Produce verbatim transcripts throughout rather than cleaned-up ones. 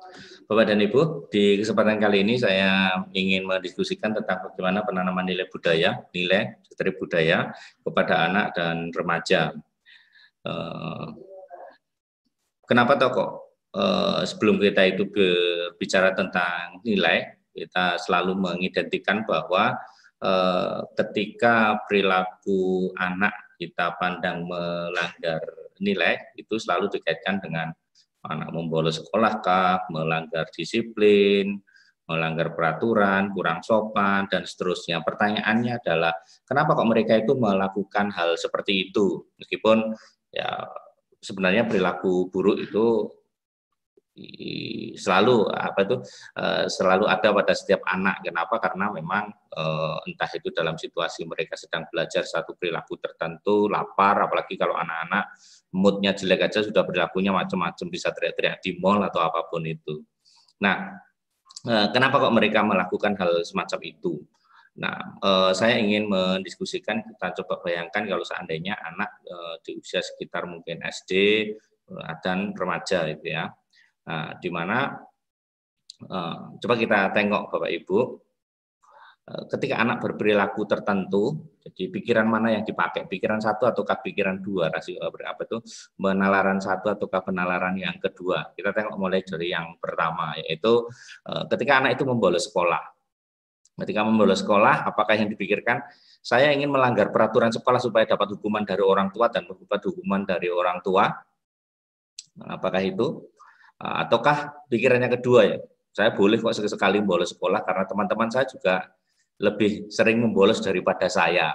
Bapak dan Ibu, di kesempatan kali ini saya ingin mendiskusikan tentang bagaimana penanaman nilai budaya, nilai dari budaya kepada anak dan remaja. Kenapa toh kok sebelum kita itu berbicara tentang nilai, kita selalu mengidentikan bahwa ketika perilaku anak kita pandang melanggar nilai, itu selalu dikaitkan dengan anak membolos sekolah kah, melanggar disiplin, melanggar peraturan, kurang sopan, dan seterusnya. Pertanyaannya adalah, kenapa kok mereka itu melakukan hal seperti itu? Meskipun ya sebenarnya perilaku buruk itu selalu apa itu selalu ada pada setiap anak. Kenapa? Karena memang entah itu dalam situasi mereka sedang belajar satu perilaku tertentu, lapar, apalagi kalau anak-anak moodnya jelek aja sudah perilakunya macam-macam, bisa teriak-teriak di mall atau apapun itu. Nah, kenapa kok mereka melakukan hal semacam itu? Nah, saya ingin mendiskusikan, kita coba bayangkan kalau seandainya anak di usia sekitar mungkin S D dan remaja itu ya. Nah, di mana uh, coba kita tengok Bapak Ibu, uh, ketika anak berperilaku tertentu, jadi pikiran mana yang dipakai, pikiran satu ataukah pikiran dua, rasio apa itu, penalaran satu ataukah penalaran yang kedua. Kita tengok mulai dari yang pertama, yaitu uh, ketika anak itu membolos sekolah. Ketika membolos sekolah, apakah yang dipikirkan? Saya ingin melanggar peraturan sekolah supaya dapat hukuman dari orang tua dan dapat hukuman dari orang tua. Apakah itu? Ataukah pikirannya kedua ya, saya boleh kok sekali membolos sekolah karena teman-teman saya juga lebih sering membolos daripada saya.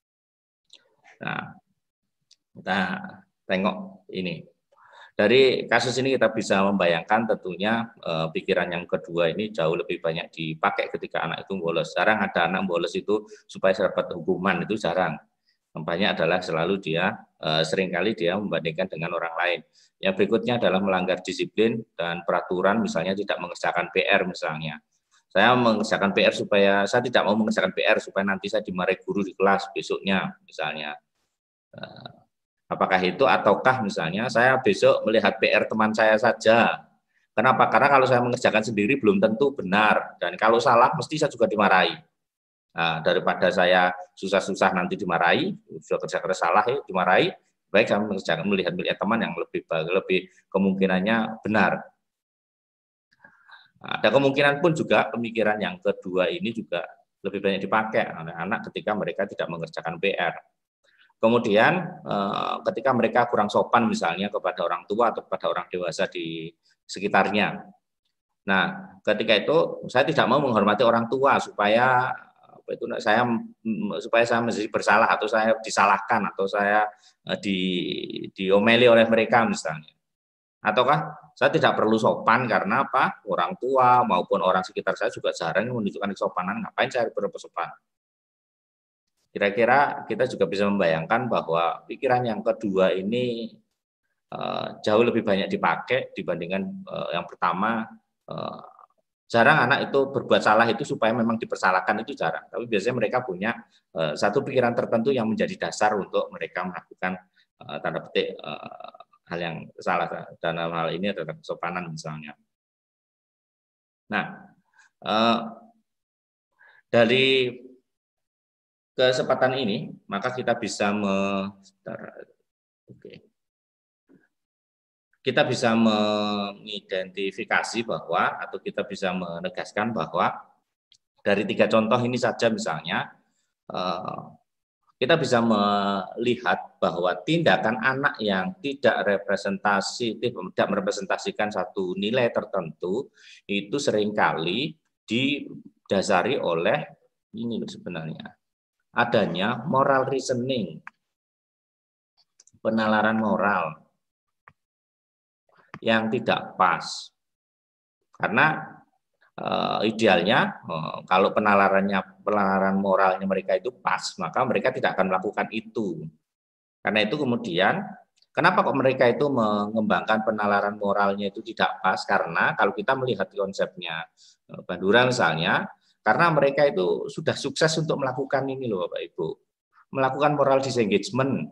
Nah, kita tengok ini. Dari kasus ini kita bisa membayangkan tentunya eh, pikiran yang kedua ini jauh lebih banyak dipakai ketika anak itu bolos. Jarang ada anak bolos itu supaya dapat hukuman, itu jarang. Banyak adalah selalu dia eh, seringkali dia membandingkan dengan orang lain. Yang berikutnya adalah melanggar disiplin dan peraturan, misalnya tidak mengerjakan P R misalnya. Saya mengerjakan P R supaya saya tidak mau mengerjakan P R supaya nanti saya dimarahi guru di kelas besoknya misalnya. Apakah itu, ataukah misalnya saya besok melihat P R teman saya saja. Kenapa? Karena kalau saya mengerjakan sendiri belum tentu benar, dan kalau salah mesti saya juga dimarahi. Nah, daripada saya susah-susah nanti dimarahi, sudah kerja keras salah ya dimarahi, baik saya mengerjakan melihat melihat teman yang lebih lebih kemungkinannya benar. Ada kemungkinan pun juga pemikiran yang kedua ini juga lebih banyak dipakai anak-anak ketika mereka tidak mengerjakan P R. Kemudian ketika mereka kurang sopan misalnya kepada orang tua atau kepada orang dewasa di sekitarnya. Nah, ketika itu saya tidak mau menghormati orang tua supaya itu saya supaya saya menjadi bersalah atau saya disalahkan atau saya di diomeli oleh mereka misalnya. Ataukah saya tidak perlu sopan karena apa? Orang tua maupun orang sekitar saya juga jarang menunjukkan kesopanan, ngapain saya bersopan? Kira-kira kita juga bisa membayangkan bahwa pikiran yang kedua ini uh, jauh lebih banyak dipakai dibandingkan uh, yang pertama. Uh, Jarang anak itu berbuat salah itu supaya memang dipersalahkan, itu jarang. Tapi biasanya mereka punya uh, satu pikiran tertentu yang menjadi dasar untuk mereka melakukan uh, tanda petik uh, hal yang salah. Dalam hal ini adalah kesopanan misalnya. Nah, uh, dari kesempatan ini maka kita bisa me, okay. kita bisa mengidentifikasi bahwa atau kita bisa menegaskan bahwa dari tiga contoh ini saja misalnya kita bisa melihat bahwa tindakan anak yang tidak representasi tidak merepresentasikan satu nilai tertentu itu seringkali didasari oleh ini sebenarnya adanya moral reasoning, penalaran moral yang tidak pas. Karena e, idealnya e, kalau penalarannya penalaran moralnya mereka itu pas, maka mereka tidak akan melakukan itu. Karena itu kemudian kenapa kok mereka itu mengembangkan penalaran moralnya itu tidak pas? Karena kalau kita melihat konsepnya e, Bandura misalnya, karena mereka itu sudah sukses untuk melakukan ini loh Bapak Ibu, melakukan moral disengagement.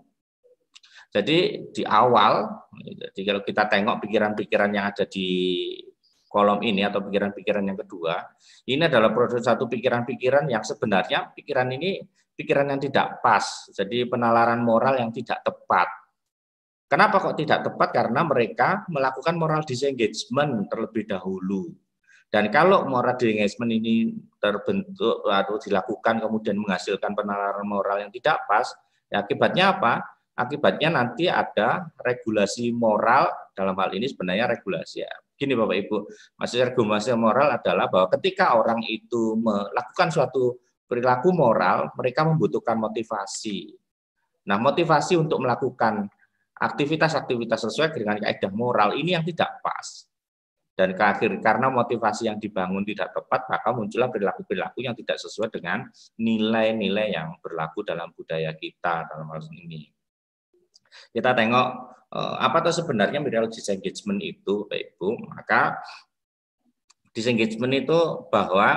Jadi di awal, jadi kalau kita tengok pikiran-pikiran yang ada di kolom ini atau pikiran-pikiran yang kedua, ini adalah produk satu pikiran-pikiran yang sebenarnya pikiran ini pikiran yang tidak pas, jadi penalaran moral yang tidak tepat. Kenapa kok tidak tepat? Karena mereka melakukan moral disengagement terlebih dahulu. Dan kalau moral disengagement ini terbentuk atau dilakukan kemudian menghasilkan penalaran moral yang tidak pas, ya akibatnya apa? Akibatnya nanti ada regulasi moral, dalam hal ini sebenarnya regulasi ya. Gini Bapak Ibu, maksudnya regulasi moral adalah bahwa ketika orang itu melakukan suatu perilaku moral, mereka membutuhkan motivasi. Nah, motivasi untuk melakukan aktivitas-aktivitas sesuai dengan kaidah moral ini yang tidak pas. Dan ke akhir, karena motivasi yang dibangun tidak tepat, maka muncullah perilaku-perilaku yang tidak sesuai dengan nilai-nilai yang berlaku dalam budaya kita dalam hal ini. Kita tengok apa tuh sebenarnya moral disengagement itu, Bapak Ibu. Maka disengagement itu bahwa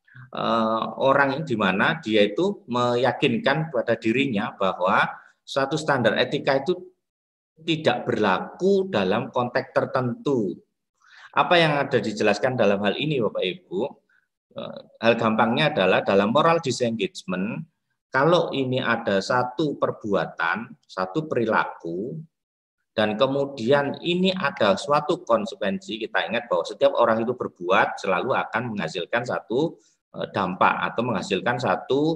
eh, orang yang dimana dia itu meyakinkan pada dirinya bahwa suatu standar etika itu tidak berlaku dalam konteks tertentu. Apa yang ada dijelaskan dalam hal ini Bapak Ibu? Hal gampangnya adalah dalam moral disengagement, kalau ini ada satu perbuatan, satu perilaku, dan kemudian ini ada suatu konsekuensi, kita ingat bahwa setiap orang itu berbuat selalu akan menghasilkan satu dampak atau menghasilkan satu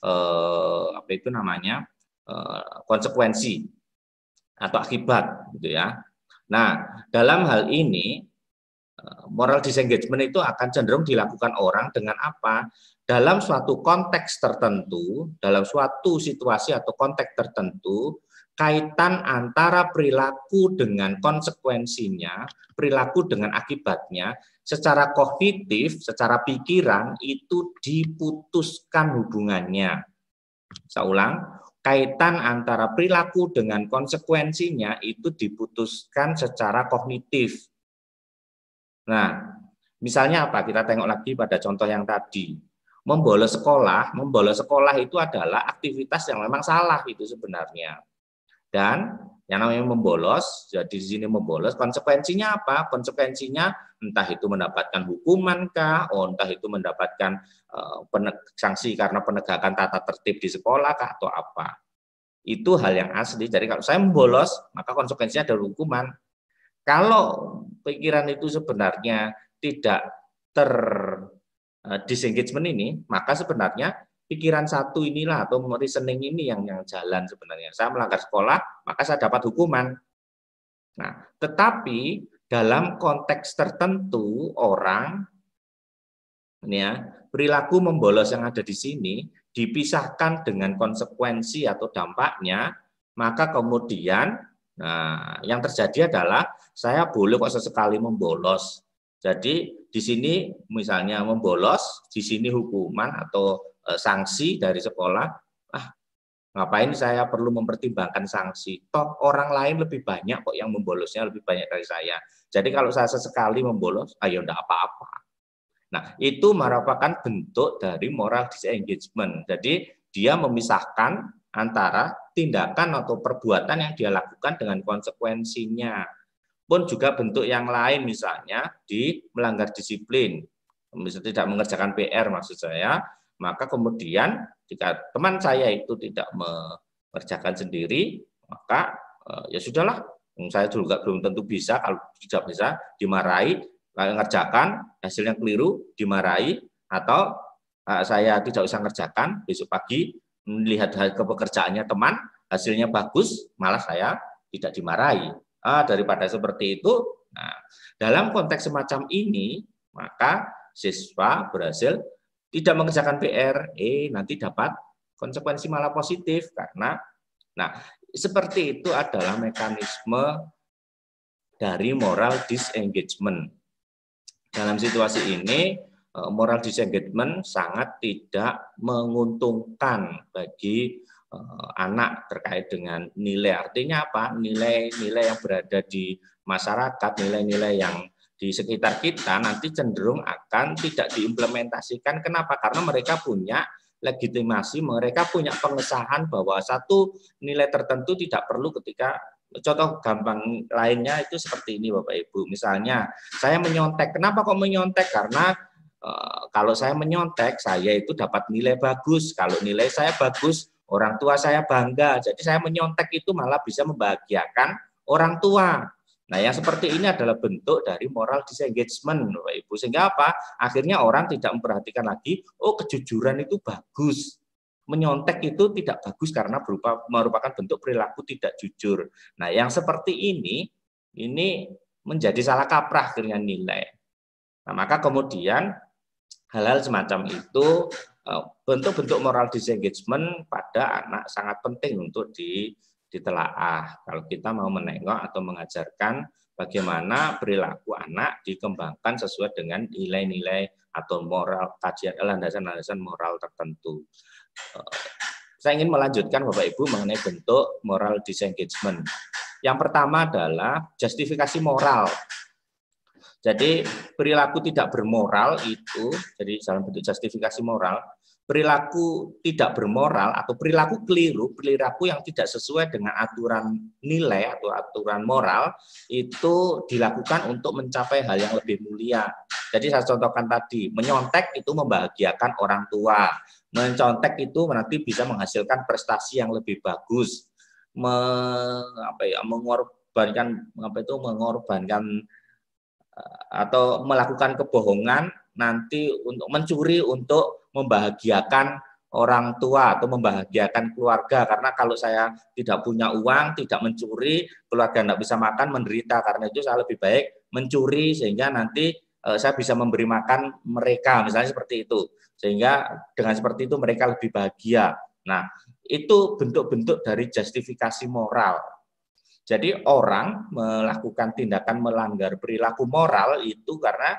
eh, apa itu namanya eh, konsekuensi atau akibat, gitu ya. Nah, dalam hal ini moral disengagement itu akan cenderung dilakukan orang dengan apa? Dalam suatu konteks tertentu, dalam suatu situasi atau konteks tertentu, kaitan antara perilaku dengan konsekuensinya, perilaku dengan akibatnya, secara kognitif, secara pikiran itu diputuskan hubungannya. Saya ulang, kaitan antara perilaku dengan konsekuensinya itu diputuskan secara kognitif. Nah, misalnya apa? Kita tengok lagi pada contoh yang tadi. Membolos sekolah, membolos sekolah itu adalah aktivitas yang memang salah itu sebenarnya. Dan yang namanya membolos, jadi di sini membolos, konsekuensinya apa? Konsekuensinya entah itu mendapatkan hukuman kah, oh, entah itu mendapatkan uh, sanksi karena penegakan tata tertib di sekolah kah, atau apa. Itu hal yang asli. Jadi kalau saya membolos, maka konsekuensinya ada hukuman. Kalau pikiran itu sebenarnya tidak ter disengagement ini, maka sebenarnya pikiran satu inilah atau reasoning ini yang yang jalan sebenarnya. Saya melanggar sekolah, maka saya dapat hukuman. Nah, tetapi dalam konteks tertentu orang ini ya, perilaku membolos yang ada di sini dipisahkan dengan konsekuensi atau dampaknya, maka kemudian nah, yang terjadi adalah saya boleh kok sesekali membolos. Jadi di sini misalnya membolos, di sini hukuman atau e, sanksi dari sekolah. Ah, ngapain saya perlu mempertimbangkan sanksi? Toh orang lain lebih banyak kok yang membolosnya lebih banyak dari saya. Jadi kalau saya sesekali membolos, ayo enggak apa-apa. Nah, itu merupakan bentuk dari moral disengagement. Jadi dia memisahkan antara tindakan atau perbuatan yang dia lakukan dengan konsekuensinya. Pun juga bentuk yang lain, misalnya di melanggar disiplin, misalnya tidak mengerjakan P R maksud saya, maka kemudian jika teman saya itu tidak mengerjakan sendiri, maka ya sudahlah, saya juga belum tentu bisa, kalau tidak bisa dimarahi, ngerjakan hasilnya keliru dimarahi, atau saya tidak usah ngerjakan, besok pagi melihat ke pekerjaannya teman hasilnya bagus, malah saya tidak dimarahi. Ah, daripada seperti itu, nah, dalam konteks semacam ini, maka siswa berhasil tidak mengerjakan P R, eh nanti dapat konsekuensi malah positif karena, nah seperti itu adalah mekanisme dari moral disengagement. Dalam situasi ini, moral disengagement sangat tidak menguntungkan bagi anak terkait dengan nilai. Artinya apa? Nilai-nilai yang berada di masyarakat, nilai-nilai yang di sekitar kita nanti cenderung akan tidak diimplementasikan. Kenapa? Karena mereka punya legitimasi, mereka punya pengesahan bahwa satu nilai tertentu tidak perlu ketika contoh gampang lainnya itu seperti ini Bapak Ibu. Misalnya saya menyontek. Kenapa kok menyontek? Karena eh, kalau saya menyontek, saya itu dapat nilai bagus. Kalau nilai saya bagus, orang tua saya bangga. Jadi saya menyontek itu malah bisa membahagiakan orang tua. Nah, yang seperti ini adalah bentuk dari moral disengagement, Bapak Ibu. Sehingga apa? Akhirnya orang tidak memperhatikan lagi, oh kejujuran itu bagus. Menyontek itu tidak bagus karena berupa merupakan bentuk perilaku tidak jujur. Nah, yang seperti ini, ini menjadi salah kaprah akhirnya nilai. Nah, maka kemudian hal-hal semacam itu, bentuk-bentuk moral disengagement pada anak sangat penting untuk di ditelaah kalau kita mau menengok atau mengajarkan bagaimana perilaku anak dikembangkan sesuai dengan nilai-nilai atau moral kajian landasan-landasan moral tertentu. Saya ingin melanjutkan Bapak Ibu mengenai bentuk moral disengagement. Yang pertama adalah justifikasi moral. Jadi perilaku tidak bermoral itu, jadi dalam bentuk justifikasi moral, perilaku tidak bermoral atau perilaku keliru, perilaku yang tidak sesuai dengan aturan nilai atau aturan moral itu dilakukan untuk mencapai hal yang lebih mulia. Jadi saya contohkan tadi, menyontek itu membahagiakan orang tua, mencontek itu nanti bisa menghasilkan prestasi yang lebih bagus, Me, apa ya, mengorbankan apa itu mengorbankan atau melakukan kebohongan nanti untuk mencuri untuk membahagiakan orang tua atau membahagiakan keluarga, karena kalau saya tidak punya uang, tidak mencuri, keluarga tidak bisa makan, menderita. Karena itu saya lebih baik mencuri sehingga nanti eh, saya bisa memberi makan mereka, misalnya seperti itu, sehingga dengan seperti itu mereka lebih bahagia. Nah, itu bentuk-bentuk dari justifikasi moral. Jadi orang melakukan tindakan melanggar perilaku moral itu karena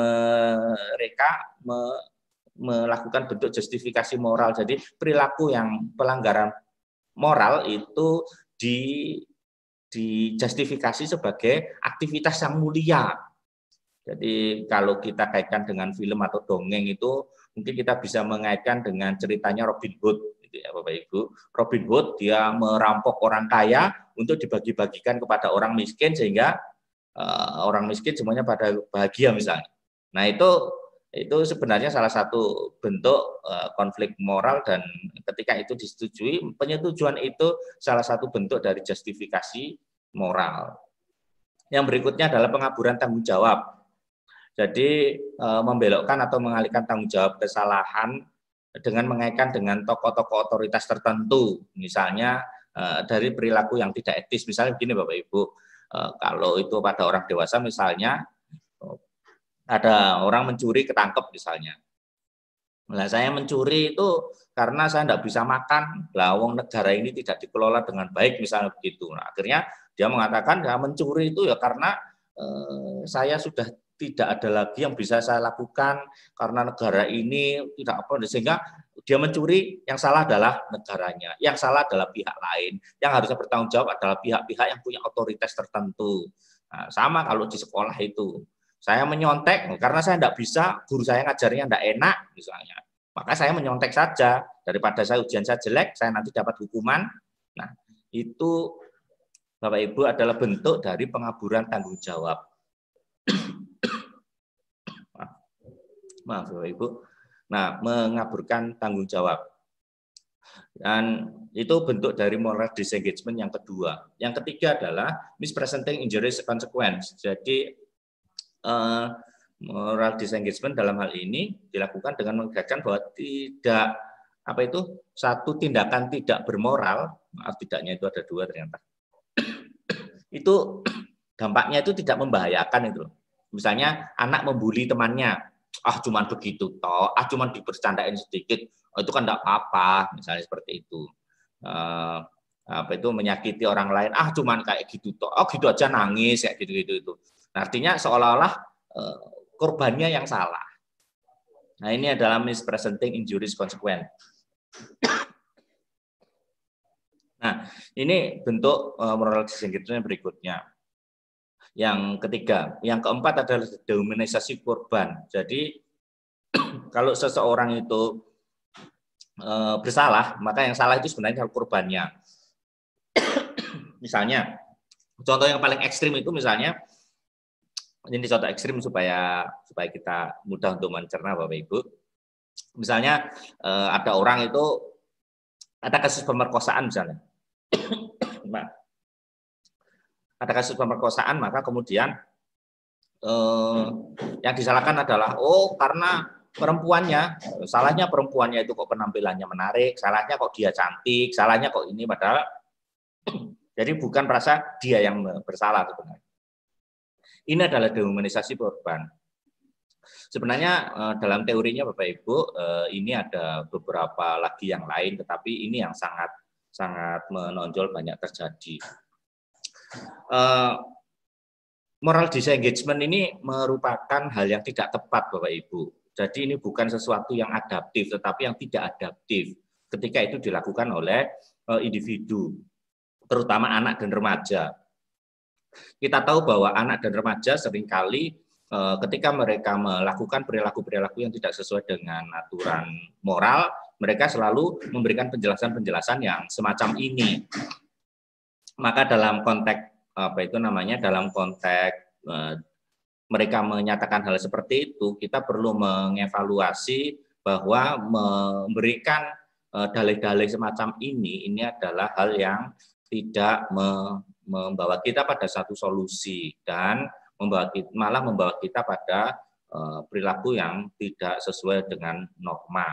mereka me, melakukan bentuk justifikasi moral. Jadi perilaku yang pelanggaran moral itu di dijustifikasi sebagai aktivitas yang mulia. Jadi kalau kita kaitkan dengan film atau dongeng itu mungkin kita bisa mengaitkan dengan ceritanya Robin Hood. Ya, Bapak Ibu, Robin Hood dia merampok orang kaya untuk dibagi-bagikan kepada orang miskin sehingga uh, orang miskin semuanya pada bahagia misalnya. Nah itu itu sebenarnya salah satu bentuk uh, konflik moral dan ketika itu disetujui, penyetujuan itu salah satu bentuk dari justifikasi moral. Yang berikutnya adalah pengaburan tanggung jawab. Jadi uh, membelokkan atau mengalihkan tanggung jawab kesalahan dengan mengaitkan dengan tokoh-tokoh otoritas tertentu, misalnya eh, dari perilaku yang tidak etis. Misalnya begini Bapak Ibu, eh, kalau itu pada orang dewasa misalnya, ada orang mencuri ketangkep misalnya. Nah, saya mencuri itu karena saya tidak bisa makan, lah wong negara ini tidak dikelola dengan baik misalnya begitu. Nah, akhirnya dia mengatakan ya mencuri itu ya karena eh, saya sudah tidak ada lagi yang bisa saya lakukan karena negara ini tidak apa, sehingga dia mencuri, yang salah adalah negaranya, yang salah adalah pihak lain, yang harusnya bertanggung jawab adalah pihak-pihak yang punya otoritas tertentu. Nah, sama kalau di sekolah itu, saya menyontek karena saya tidak bisa, guru saya ngajarnya tidak enak misalnya, maka saya menyontek saja, daripada saya ujian saya jelek, saya nanti dapat hukuman. Nah, itu Bapak Ibu adalah bentuk dari pengaburan tanggung jawab. Maaf Bapak Ibu. Nah, mengaburkan tanggung jawab. Dan itu bentuk dari moral disengagement yang kedua. Yang ketiga adalah misrepresenting injuries consequence. Jadi eh, moral disengagement dalam hal ini dilakukan dengan menegaskan bahwa tidak apa itu satu tindakan tidak bermoral, maaf tidaknya itu ada dua ternyata. Itu dampaknya itu tidak membahayakan itu. Misalnya anak membuli temannya, ah cuman begitu toh, ah cuman dibercandain sedikit, oh, itu kan enggak apa-apa, misalnya seperti itu. Uh, apa itu menyakiti orang lain, ah cuman kayak gitu toh, oh gitu aja nangis kayak gitu-gitu itu. Nah, artinya seolah-olah uh, korbannya yang salah. Nah, ini adalah misrepresenting injuries consequence. Nah, ini bentuk uh, moral disengagement berikutnya. Yang ketiga, yang keempat adalah dehumanisasi korban. Jadi kalau seseorang itu e, bersalah, maka yang salah itu sebenarnya korbannya. Misalnya Contoh yang paling ekstrim itu misalnya, ini contoh ekstrim supaya supaya kita mudah untuk mencerna Bapak Ibu. Misalnya eh, ada orang itu ada kasus pemerkosaan misalnya. Nah, ada kasus pemerkosaan maka kemudian eh, yang disalahkan adalah oh karena perempuannya, salahnya perempuannya itu kok penampilannya menarik, salahnya kok dia cantik, salahnya kok ini, padahal jadi bukan merasa dia yang bersalah sebenarnya. Ini adalah dehumanisasi korban. Sebenarnya dalam teorinya Bapak Ibu ini ada beberapa lagi yang lain, tetapi ini yang sangat sangat menonjol banyak terjadi. Moral disengagement ini merupakan hal yang tidak tepat Bapak Ibu. Jadi ini bukan sesuatu yang adaptif, tetapi yang tidak adaptif ketika itu dilakukan oleh individu, terutama anak dan remaja. Kita tahu bahwa anak dan remaja seringkali ketika mereka melakukan perilaku-perilaku yang tidak sesuai dengan aturan moral, mereka selalu memberikan penjelasan-penjelasan yang semacam ini. Maka dalam konteks apa itu namanya, dalam konteks mereka menyatakan hal seperti itu, kita perlu mengevaluasi bahwa memberikan dalih-dalih semacam ini, ini adalah hal yang tidak membawa kita pada satu solusi dan membawa kita, malah membawa kita pada perilaku yang tidak sesuai dengan norma.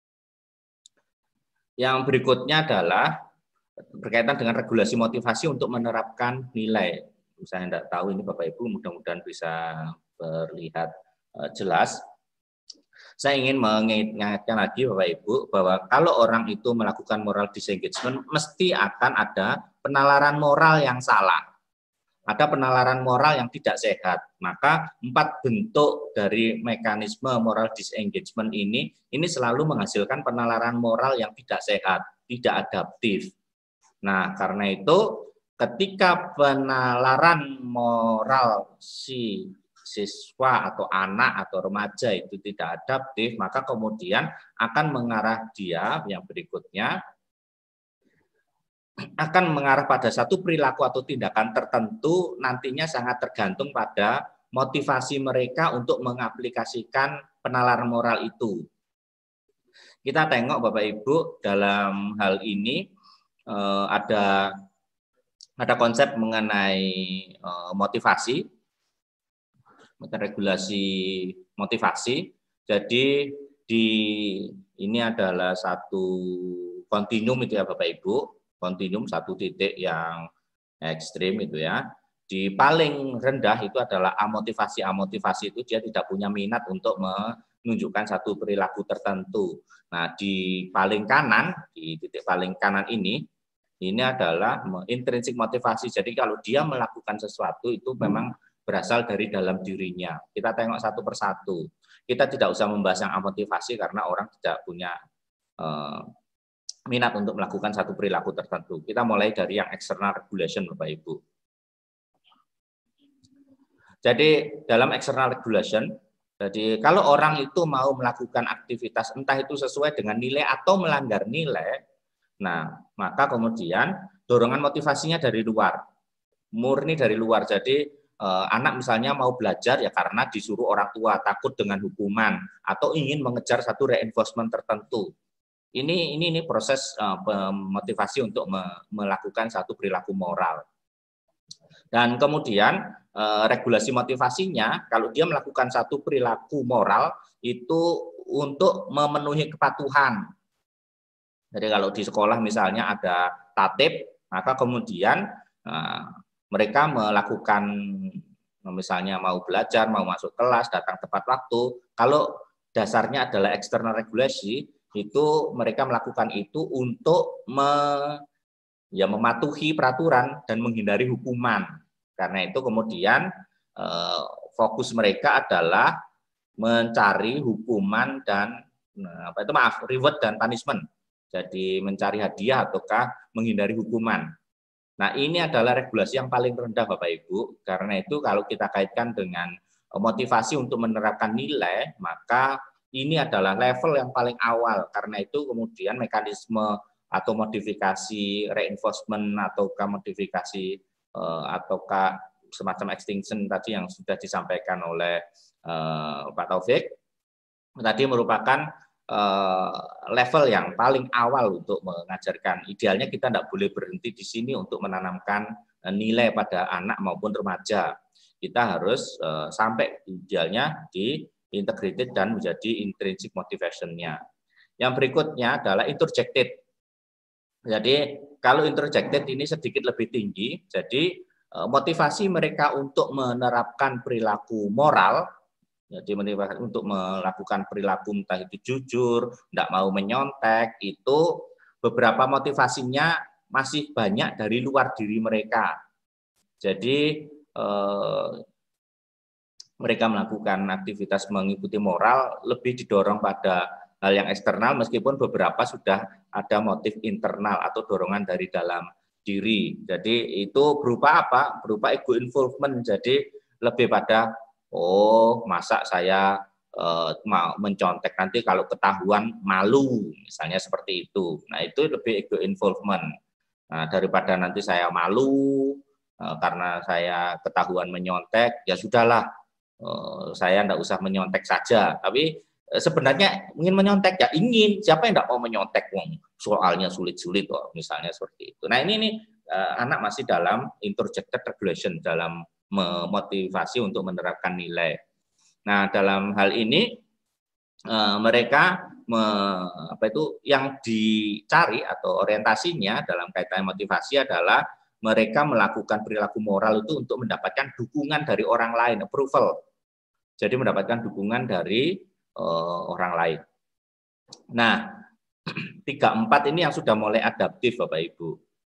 Yang berikutnya adalah berkaitan dengan regulasi motivasi untuk menerapkan nilai. Saya tidak tahu ini Bapak Ibu, mudah-mudahan bisa terlihat jelas. Saya ingin mengingatkan lagi Bapak Ibu bahwa kalau orang itu melakukan moral disengagement mesti akan ada penalaran moral yang salah. Ada penalaran moral yang tidak sehat. Maka empat bentuk dari mekanisme moral disengagement ini ini selalu menghasilkan penalaran moral yang tidak sehat, tidak adaptif. Nah, karena itu ketika penalaran moral si siswa atau anak atau remaja itu tidak adaptif, maka kemudian akan mengarah dia yang berikutnya akan mengarah pada satu perilaku atau tindakan tertentu, nantinya sangat tergantung pada motivasi mereka untuk mengaplikasikan penalaran moral itu. Kita tengok Bapak Ibu dalam hal ini eh, ada ada konsep mengenai eh, motivasi, regulasi motivasi. Jadi di ini adalah satu kontinum itu ya Bapak Ibu, kontinum satu titik yang ekstrim itu ya. Di paling rendah itu adalah amotivasi. Amotivasi itu dia tidak punya minat untuk menunjukkan satu perilaku tertentu. Nah, di paling kanan, di titik paling kanan ini, ini adalah intrinsik motivasi. Jadi kalau dia melakukan sesuatu itu memang berasal dari dalam dirinya. Kita tengok satu persatu. Kita tidak usah membahas yang amotivasi karena orang tidak punya eh, minat untuk melakukan satu perilaku tertentu. Kita mulai dari yang external regulation Bapak Ibu. Jadi dalam external regulation, jadi kalau orang itu mau melakukan aktivitas entah itu sesuai dengan nilai atau melanggar nilai, nah maka kemudian dorongan motivasinya dari luar, murni dari luar. Jadi eh, anak misalnya mau belajar ya karena disuruh orang tua, takut dengan hukuman atau ingin mengejar satu reinforcement tertentu. Ini ini ini proses eh, motivasi untuk me, melakukan satu perilaku moral. Dan kemudian eh, regulasi motivasinya, kalau dia melakukan satu perilaku moral itu untuk memenuhi kepatuhan. Jadi kalau di sekolah misalnya ada tatib, maka kemudian eh, mereka melakukan misalnya mau belajar, mau masuk kelas, datang tepat waktu. Kalau dasarnya adalah external regulasi, itu mereka melakukan itu untuk me, ya mematuhi peraturan dan menghindari hukuman. Karena itu kemudian eh, fokus mereka adalah mencari hukuman dan apa itu maaf reward dan punishment. Jadi mencari hadiah ataukah menghindari hukuman. Nah ini adalah regulasi yang paling rendah Bapak Ibu. Karena itu kalau kita kaitkan dengan motivasi untuk menerapkan nilai, maka ini adalah level yang paling awal. Karena itu kemudian mekanisme atau modifikasi reinforcement atau modifikasi uh, ataukah semacam extinction tadi yang sudah disampaikan oleh uh, Pak Taufik, tadi merupakan uh, level yang paling awal untuk mengajarkan. Idealnya kita tidak boleh berhenti di sini untuk menanamkan uh, nilai pada anak maupun remaja. Kita harus uh, sampai idealnya di integrated dan menjadi intrinsic motivation-nya. Yang berikutnya adalah interjected. Jadi kalau interjected ini sedikit lebih tinggi, jadi motivasi mereka untuk menerapkan perilaku moral, jadi untuk melakukan perilaku entah itu jujur, tidak mau menyontek, itu beberapa motivasinya masih banyak dari luar diri mereka. Jadi eh, mereka melakukan aktivitas mengikuti moral lebih didorong pada hal yang eksternal, meskipun beberapa sudah ada motif internal atau dorongan dari dalam diri. Jadi itu berupa apa? Berupa ego involvement. Jadi lebih pada, oh masa saya eh, mau mencontek nanti kalau ketahuan malu, misalnya seperti itu. Nah itu lebih ego involvement. Nah, daripada nanti saya malu eh, karena saya ketahuan menyontek, ya sudahlah. Uh, saya tidak usah menyontek saja, tapi uh, sebenarnya ingin menyontek ya ingin, siapa yang tidak mau menyontek, wong soalnya sulit-sulit kok, misalnya seperti itu. Nah ini nih uh, anak masih dalam interjected regulation, dalam memotivasi untuk menerapkan nilai. Nah dalam hal ini uh, mereka me, apa itu yang dicari atau orientasinya dalam kaitan motivasi adalah mereka melakukan perilaku moral itu untuk mendapatkan dukungan dari orang lain, approval. Jadi mendapatkan dukungan dari uh, orang lain. Nah, tiga empat ini yang sudah mulai adaptif Bapak Ibu.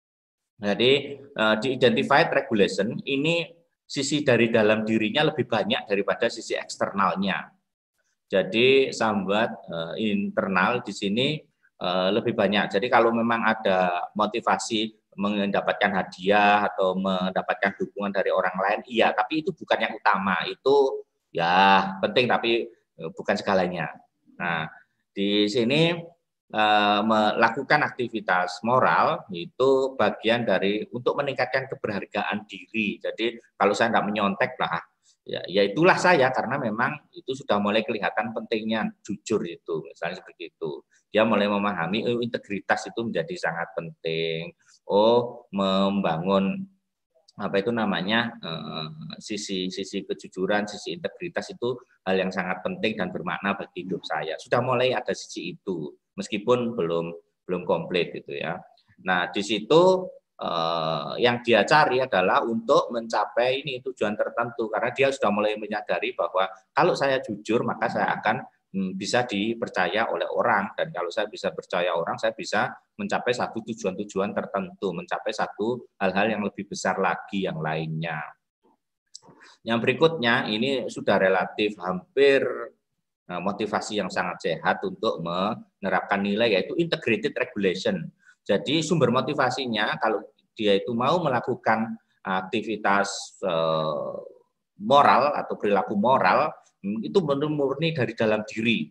Jadi uh, di identified regulation ini sisi dari dalam dirinya lebih banyak daripada sisi eksternalnya. Jadi sambat uh, internal di sini uh, lebih banyak. Jadi kalau memang ada motivasi mendapatkan hadiah atau mendapatkan dukungan dari orang lain, iya, tapi itu bukan yang utama. Itu ya penting tapi bukan segalanya. Nah, di sini eh, melakukan aktivitas moral itu bagian dari untuk meningkatkan keberhargaan diri. Jadi kalau saya tidak menyontek lah, ya, ya itulah saya karena memang itu sudah mulai kelihatan pentingnya jujur itu, misalnya seperti itu. Dia mulai memahami oh, integritas itu menjadi sangat penting. Oh, membangun apa itu namanya eh, sisi sisi kejujuran, sisi integritas itu hal yang sangat penting dan bermakna bagi hidup saya. Sudah mulai ada sisi itu, meskipun belum belum komplit gitu ya. Nah di situ eh, yang dia cari adalah untuk mencapai ini tujuan tertentu, karena dia sudah mulai menyadari bahwa kalau saya jujur maka saya akan bisa dipercaya oleh orang, dan kalau saya bisa percaya orang, saya bisa mencapai satu tujuan-tujuan tertentu, mencapai satu hal-hal yang lebih besar lagi yang lainnya. Yang berikutnya ini sudah relatif hampir motivasi yang sangat sehat untuk menerapkan nilai, yaitu integrated regulation. Jadi sumber motivasinya kalau dia itu mau melakukan aktivitas eh, moral atau perilaku moral, itu murni dari dalam diri.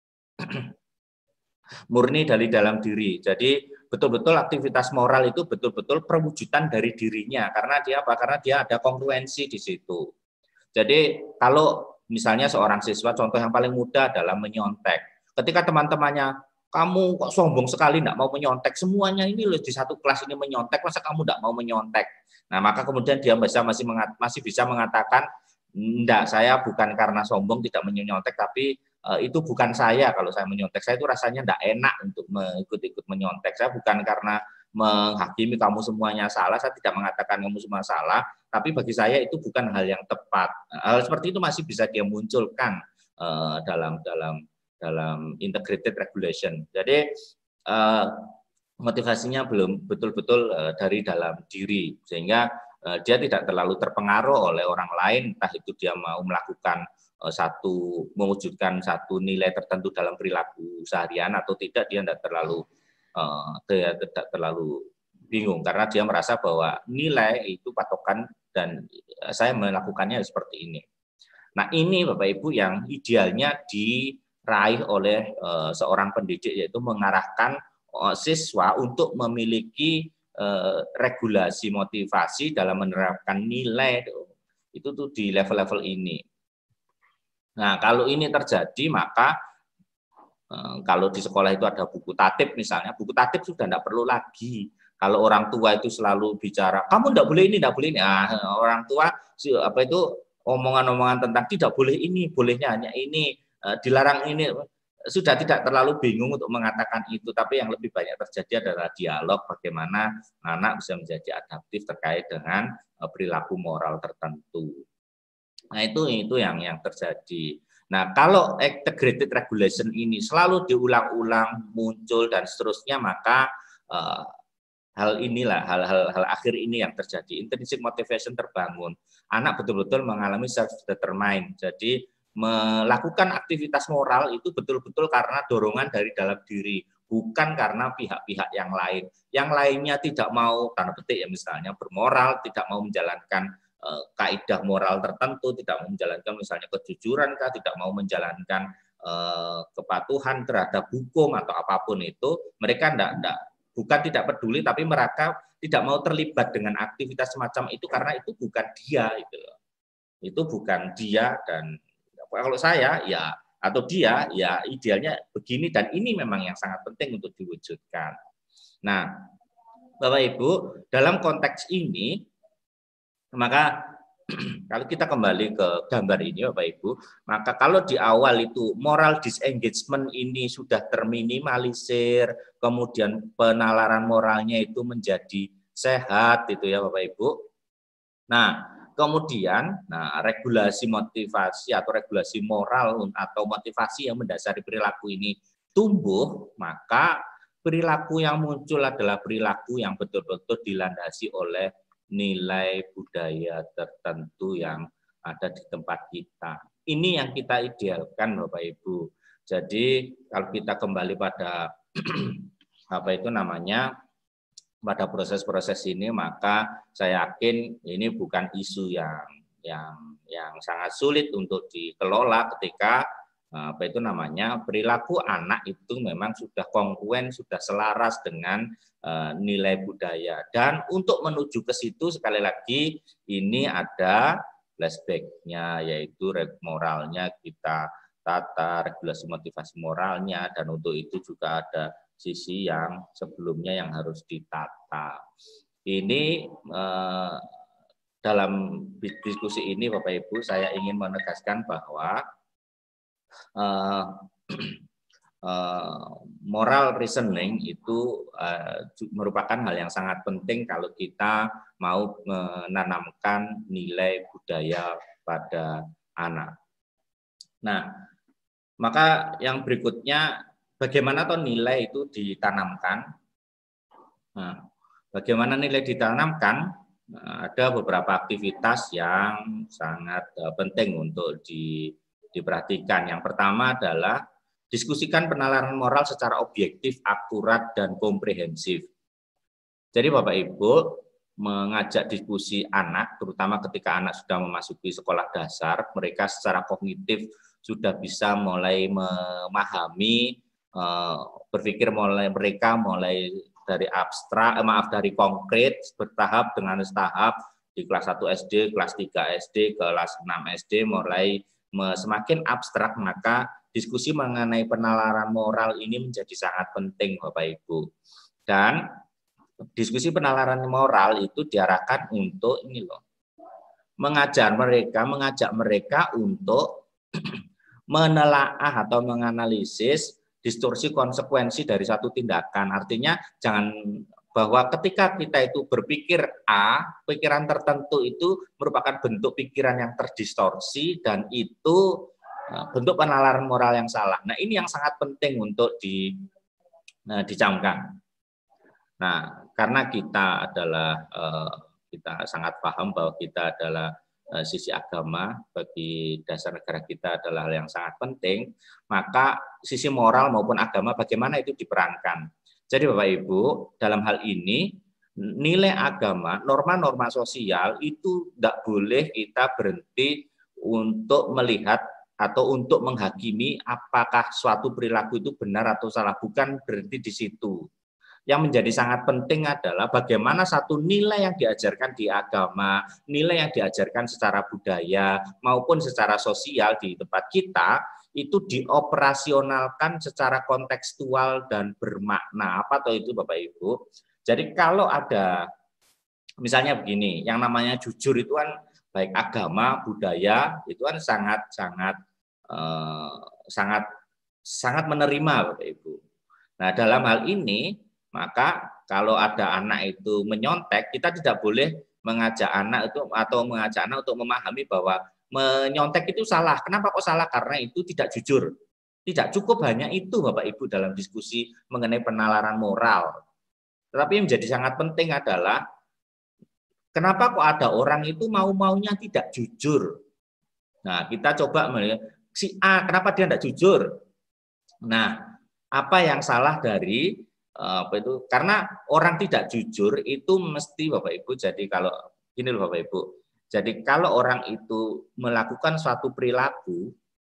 Murni dari dalam diri. Jadi betul-betul aktivitas moral itu betul-betul perwujudan dari dirinya. Karena dia apa? Karena dia ada kongruensi di situ. Jadi kalau misalnya seorang siswa, contoh yang paling mudah adalah menyontek. Ketika teman-temannya, kamu kok sombong sekali tidak mau menyontek, semuanya ini loh di satu kelas ini menyontek, masa kamu tidak mau menyontek? Nah maka kemudian dia bisa masih masih bisa mengatakan, enggak, saya bukan karena sombong tidak menyontek, tapi uh, itu bukan saya kalau saya menyontek. Saya itu rasanya enggak enak untuk mengikut-ikut menyontek. Saya bukan karena menghakimi kamu semuanya salah, saya tidak mengatakan kamu semua salah, tapi bagi saya itu bukan hal yang tepat. Hal seperti itu masih bisa dia munculkan uh, dalam dalam dalam integrated regulation. Jadi uh, motivasinya belum betul-betul uh, dari dalam diri, sehingga dia tidak terlalu terpengaruh oleh orang lain, entah itu dia mau melakukan uh, satu mewujudkan satu nilai tertentu dalam perilaku seharian atau tidak, dia tidak terlalu uh, dia tidak terlalu bingung karena dia merasa bahwa nilai itu patokan dan saya melakukannya seperti ini. Nah ini Bapak Ibu yang idealnya diraih oleh uh, seorang pendidik, yaitu mengarahkan uh, siswa untuk memiliki eh, regulasi motivasi dalam menerapkan nilai itu tuh di level-level ini. Nah, kalau ini terjadi maka eh, kalau di sekolah itu ada buku tatib misalnya, buku tatib sudah tidak perlu lagi. Kalau orang tua itu selalu bicara, kamu tidak boleh ini, tidak boleh ini. Nah, orang tua apa itu omongan-omongan tentang tidak boleh ini, bolehnya hanya ini, eh, dilarang ini, sudah tidak terlalu bingung untuk mengatakan itu, tapi yang lebih banyak terjadi adalah dialog bagaimana anak bisa menjadi adaptif terkait dengan eh, perilaku moral tertentu. Nah, itu itu yang yang terjadi. Nah, kalau integrated regulation ini selalu diulang-ulang muncul dan seterusnya, maka eh, hal inilah hal-hal hal akhir ini yang terjadi. Intrinsic motivation terbangun. Anak betul-betul mengalami self determined. Jadi melakukan aktivitas moral itu betul-betul karena dorongan dari dalam diri, bukan karena pihak-pihak yang lain. Yang lainnya tidak mau, tanda petik ya misalnya bermoral, tidak mau menjalankan kaidah moral tertentu, tidak mau menjalankan misalnya kejujuran, tidak mau menjalankan eh, kepatuhan terhadap hukum atau apapun itu, mereka tidak, tidak, bukan tidak peduli, tapi mereka tidak mau terlibat dengan aktivitas semacam itu karena itu bukan dia, itu, itu bukan dia dan kalau saya ya atau dia ya idealnya begini dan ini memang yang sangat penting untuk diwujudkan. Nah, Bapak Ibu, dalam konteks ini maka kalau kita kembali ke gambar ini Bapak Ibu, maka kalau di awal itu moral disengagement ini sudah terminimalisir, kemudian penalaran moralnya itu menjadi sehat itu ya Bapak Ibu. Nah, kemudian nah regulasi motivasi atau regulasi moral atau motivasi yang mendasari perilaku ini tumbuh, maka perilaku yang muncul adalah perilaku yang betul-betul dilandasi oleh nilai budaya tertentu yang ada di tempat kita. Ini yang kita idealkan Bapak Ibu. Jadi kalau kita kembali pada apa itu namanya pada proses-proses ini, maka saya yakin ini bukan isu yang yang yang sangat sulit untuk dikelola ketika apa itu namanya perilaku anak itu memang sudah kongruen, sudah selaras dengan uh, nilai budaya. Dan untuk menuju ke situ sekali lagi ini ada flashback-nya, yaitu moralnya kita tata, regulasi motivasi moralnya, dan untuk itu juga ada sisi yang sebelumnya yang harus ditata. Ini eh, dalam diskusi ini Bapak Ibu saya ingin menegaskan bahwa Uh, uh, moral reasoning itu uh, merupakan hal yang sangat penting kalau kita mau menanamkan nilai budaya pada anak. Nah, maka yang berikutnya bagaimana toh nilai itu ditanamkan? Nah, bagaimana nilai ditanamkan? Nah, ada beberapa aktivitas yang sangat uh, penting untuk di diperhatikan. Yang pertama adalah diskusikan penalaran moral secara objektif, akurat, dan komprehensif. Jadi Bapak Ibu mengajak diskusi anak, terutama ketika anak sudah memasuki sekolah dasar, mereka secara kognitif sudah bisa mulai memahami, berpikir mulai mereka mulai dari abstrak, eh, maaf dari konkret, bertahap dengan tahap di kelas satu S D, kelas tiga S D, kelas enam S D, mulai semakin abstrak, maka diskusi mengenai penalaran moral ini menjadi sangat penting Bapak Ibu. Dan diskusi penalaran moral itu diarahkan untuk ini loh, mengajar mereka, mengajak mereka untuk menelaah atau menganalisis distorsi konsekuensi dari satu tindakan. Artinya jangan bahwa ketika kita itu berpikir A, pikiran tertentu itu merupakan bentuk pikiran yang terdistorsi dan itu bentuk penalaran moral yang salah. Nah, ini yang sangat penting untuk di, nah, dicamkan. Nah, karena kita adalah eh, kita sangat paham bahwa kita adalah eh, sisi agama, bagi dasar negara kita adalah hal yang sangat penting, maka sisi moral maupun agama bagaimana itu diperankan. Jadi Bapak Ibu, dalam hal ini nilai agama, norma-norma sosial itu tidak boleh kita berhenti untuk melihat atau untuk menghakimi apakah suatu perilaku itu benar atau salah, bukan berhenti di situ. Yang menjadi sangat penting adalah bagaimana satu nilai yang diajarkan di agama, nilai yang diajarkan secara budaya maupun secara sosial di tempat kita itu dioperasionalkan secara kontekstual dan bermakna. Apa tuh itu Bapak Ibu? Jadi kalau ada misalnya begini, yang namanya jujur itu kan baik agama, budaya itu kan sangat sangat eh, sangat sangat menerima Bapak Ibu. Nah, dalam hal ini maka kalau ada anak itu menyontek, kita tidak boleh mengajak anak itu atau mengajak anak untuk memahami bahwa menyontek itu salah. Kenapa kok salah? Karena itu tidak jujur. Tidak cukup hanya itu Bapak Ibu dalam diskusi mengenai penalaran moral. Tetapi yang menjadi sangat penting adalah kenapa kok ada orang itu mau-maunya tidak jujur. Nah, kita coba melihat si A, kenapa dia tidak jujur? Nah, apa yang salah dari apa itu? Karena orang tidak jujur itu mesti Bapak Ibu. Jadi kalau gini loh Bapak Ibu. Jadi kalau orang itu melakukan suatu perilaku,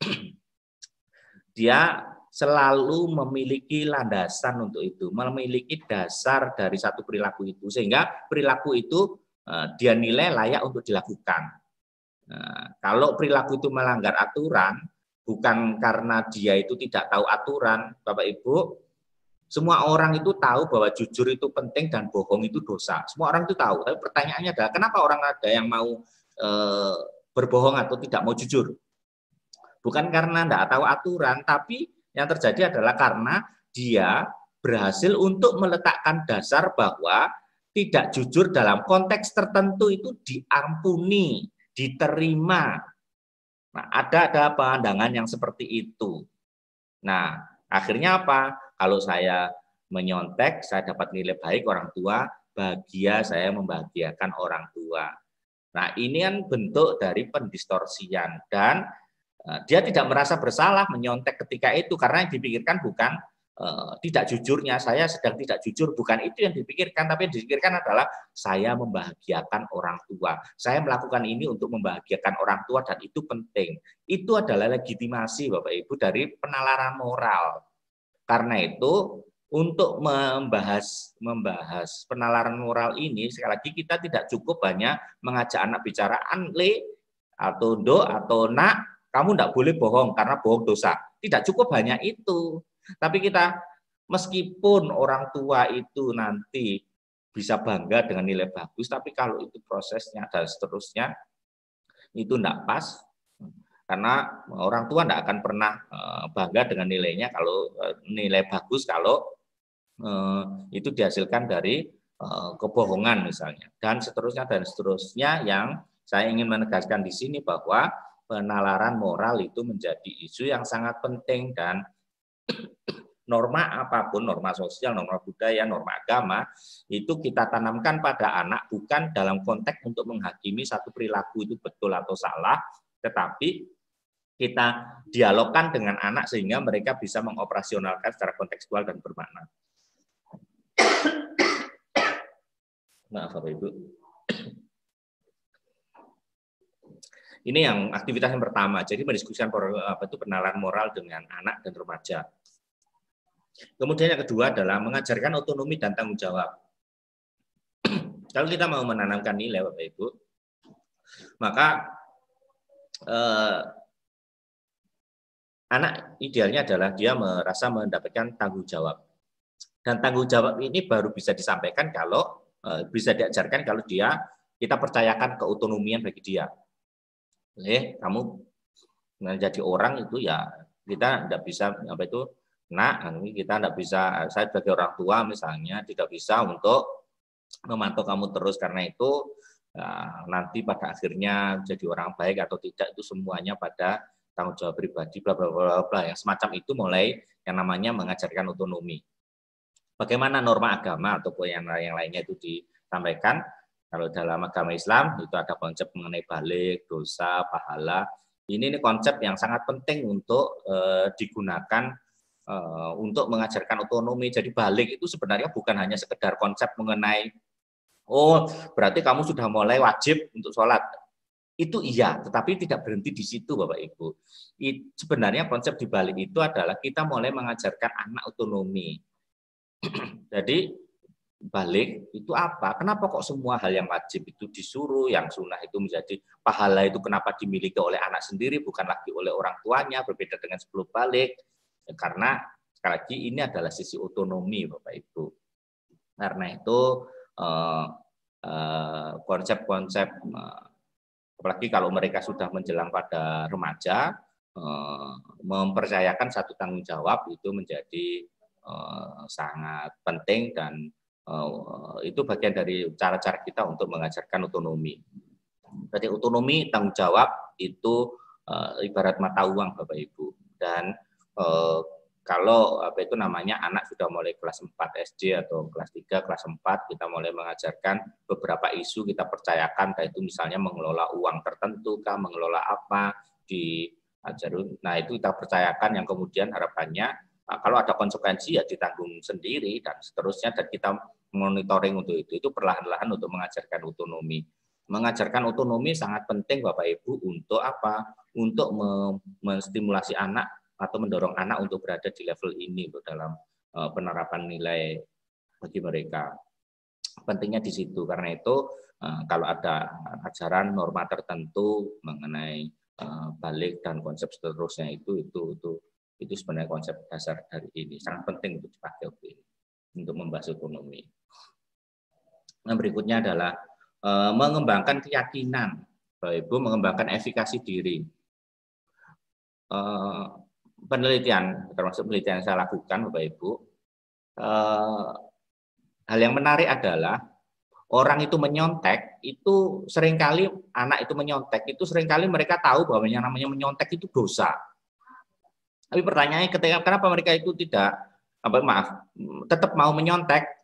dia selalu memiliki landasan untuk itu, memiliki dasar dari satu perilaku itu, sehingga perilaku itu dia nilai layak untuk dilakukan. Nah, kalau perilaku itu melanggar aturan, bukan karena dia itu tidak tahu aturan, Bapak Ibu, semua orang itu tahu bahwa jujur itu penting dan bohong itu dosa. Semua orang itu tahu. Tapi pertanyaannya adalah kenapa orang ada yang mau e, berbohong atau tidak mau jujur? Bukan karena tidak tahu aturan, tapi yang terjadi adalah karena dia berhasil untuk meletakkan dasar bahwa tidak jujur dalam konteks tertentu itu diampuni, diterima. Nah, ada ada pandangan yang seperti itu. Nah, akhirnya apa? Kalau saya menyontek, saya dapat nilai baik orang tua, bahagia saya membahagiakan orang tua. Nah, ini kan bentuk dari pendistorsian dan uh, dia tidak merasa bersalah menyontek ketika itu karena yang dipikirkan bukan uh, tidak jujurnya, saya sedang tidak jujur, bukan itu yang dipikirkan, tapi yang dipikirkan adalah saya membahagiakan orang tua. Saya melakukan ini untuk membahagiakan orang tua dan itu penting. Itu adalah legitimasi Bapak Ibu dari penalaran moral. Karena itu untuk membahas membahas penalaran moral ini sekali lagi kita tidak cukup hanya mengajak anak bicara anle atau do atau nak, kamu tidak boleh bohong karena bohong dosa. Tidak cukup hanya itu. Tapi kita meskipun orang tua itu nanti bisa bangga dengan nilai bagus, tapi kalau itu prosesnya dan seterusnya itu tidak pas. Karena orang tua tidak akan pernah bangga dengan nilainya kalau nilai bagus kalau itu dihasilkan dari kebohongan misalnya dan seterusnya dan seterusnya. Yang saya ingin menegaskan di sini bahwa penalaran moral itu menjadi isu yang sangat penting dan norma apapun, norma sosial, norma budaya, norma agama itu kita tanamkan pada anak bukan dalam konteks untuk menghakimi satu perilaku itu betul atau salah, tetapi kita dialogkan dengan anak sehingga mereka bisa mengoperasionalkan secara kontekstual dan bermakna. Maaf Bapak Ibu. Ini yang aktivitas yang pertama. Jadi mendiskusikan apa itu penalaran moral dengan anak dan remaja. Kemudian yang kedua adalah mengajarkan otonomi dan tanggung jawab. Kalau kita mau menanamkan nilai Bapak Ibu, maka eh, anak idealnya adalah dia merasa mendapatkan tanggung jawab. Dan tanggung jawab ini baru bisa disampaikan kalau e, bisa diajarkan kalau dia kita percayakan keotonomian bagi dia. Eh, kamu menjadi orang itu ya kita tidak bisa apa itu, nah kita tidak bisa, saya sebagai orang tua misalnya tidak bisa untuk memantau kamu terus karena itu ya, nanti pada akhirnya jadi orang baik atau tidak itu semuanya pada tanggung jawab pribadi, bla bla bla bla yang semacam itu mulai yang namanya mengajarkan otonomi. Bagaimana norma agama ataupun yang, yang lainnya itu disampaikan. Kalau dalam agama Islam itu ada konsep mengenai balik, dosa, pahala. Ini, ini konsep yang sangat penting untuk eh, digunakan eh, untuk mengajarkan otonomi. Jadi balik itu sebenarnya bukan hanya sekedar konsep mengenai oh berarti kamu sudah mulai wajib untuk sholat. Itu iya, tetapi tidak berhenti di situ Bapak Ibu. It, sebenarnya konsep di balik itu adalah kita mulai mengajarkan anak otonomi. Jadi balik itu apa? Kenapa kok semua hal yang wajib itu disuruh, yang sunnah itu menjadi pahala itu kenapa dimiliki oleh anak sendiri, bukan lagi oleh orang tuanya, berbeda dengan sebelum balik? Ya, karena sekali lagi ini adalah sisi otonomi Bapak Ibu. Karena itu eh, eh, konsep-konsep, eh, apalagi kalau mereka sudah menjelang pada remaja, eh, mempercayakan satu tanggung jawab itu menjadi eh, sangat penting dan Uh, itu bagian dari cara-cara kita untuk mengajarkan otonomi. Jadi otonomi tanggung jawab itu uh, ibarat mata uang Bapak Ibu. Dan uh, kalau apa itu namanya anak sudah mulai kelas empat S D atau kelas tiga, kelas empat, kita mulai mengajarkan beberapa isu kita percayakan, kayak itu misalnya mengelola uang tertentu, kah, mengelola apa di ajaran. Nah, itu kita percayakan yang kemudian harapannya kalau ada konsekuensi ya ditanggung sendiri dan seterusnya, dan kita monitoring untuk itu. Itu perlahan-lahan untuk mengajarkan otonomi. Mengajarkan otonomi sangat penting Bapak Ibu untuk apa? Untuk menstimulasi anak atau mendorong anak untuk berada di level ini dalam penerapan nilai bagi mereka. Pentingnya di situ. Karena itu kalau ada ajaran norma tertentu mengenai balik dan konsep seterusnya itu itu itu itu sebenarnya konsep dasar dari ini sangat penting untuk dipakai untuk ini, untuk membahas otonomi. Yang berikutnya adalah e, mengembangkan keyakinan, Bapak Ibu, mengembangkan efikasi diri. E, penelitian, termasuk penelitian yang saya lakukan, Bapak Ibu, e, hal yang menarik adalah orang itu menyontek, itu seringkali anak itu menyontek, itu seringkali mereka tahu bahwa yang namanya menyontek itu dosa. Tapi pertanyaannya ketika kenapa mereka itu tidak, apa maaf, tetap mau menyontek?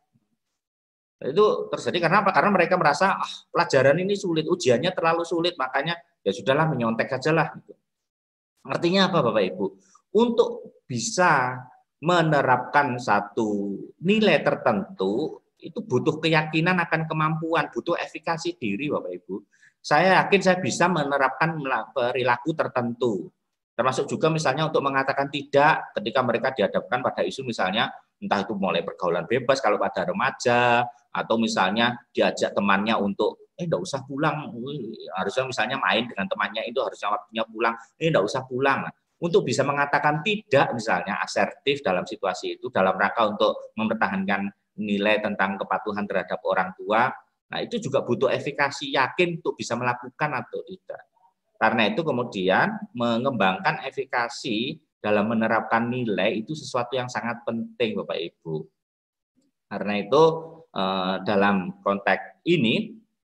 Itu terjadi karena apa? Karena mereka merasa ah, pelajaran ini sulit, ujiannya terlalu sulit, makanya ya sudahlah menyontek sajalah. Artinya apa Bapak Ibu? Untuk bisa menerapkan satu nilai tertentu itu butuh keyakinan akan kemampuan, butuh efikasi diri Bapak Ibu. Saya yakin saya bisa menerapkan perilaku tertentu. Termasuk juga misalnya untuk mengatakan tidak ketika mereka dihadapkan pada isu misalnya entah itu mulai pergaulan bebas kalau pada remaja, atau misalnya diajak temannya untuk eh enggak usah pulang, harusnya misalnya main dengan temannya itu harusnya waktunya pulang, eh enggak usah pulang. Untuk bisa mengatakan tidak misalnya asertif dalam situasi itu dalam rangka untuk mempertahankan nilai tentang kepatuhan terhadap orang tua, nah itu juga butuh efikasi yakin untuk bisa melakukan atau tidak. Karena itu kemudian mengembangkan efikasi dalam menerapkan nilai itu sesuatu yang sangat penting Bapak Ibu. Karena itu dalam konteks ini